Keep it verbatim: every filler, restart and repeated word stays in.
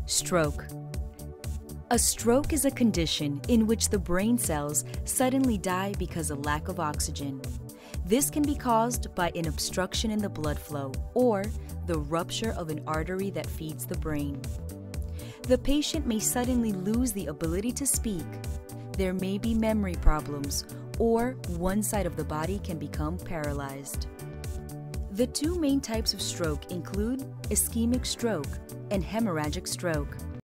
Stroke. A stroke is a condition in which the brain cells suddenly die because of lack of oxygen. This can be caused by an obstruction in the blood flow or the rupture of an artery that feeds the brain. The patient may suddenly lose the ability to speak. There may be memory problems, or one side of the body can become paralyzed. The two main types of stroke include ischemic stroke and hemorrhagic stroke.